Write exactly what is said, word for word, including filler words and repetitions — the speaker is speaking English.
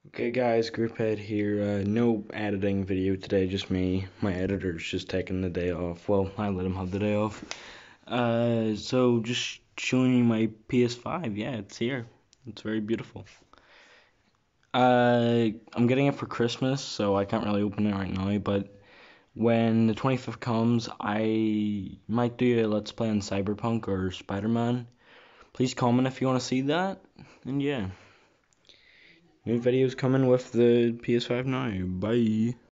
Okay guys, Grouphead here. Uh, no editing video today, just me. My editor's just taking the day off. Well, I let him have the day off. Uh, so just showing you my P S five. Yeah, it's here. It's very beautiful. Uh, I'm getting it for Christmas, so I can't really open it right now, but when the twenty-fifth comes, I might do a Let's Play on Cyberpunk or Spider-Man. Please comment if you want to see that, and yeah. New videos coming with the P S five now. Bye.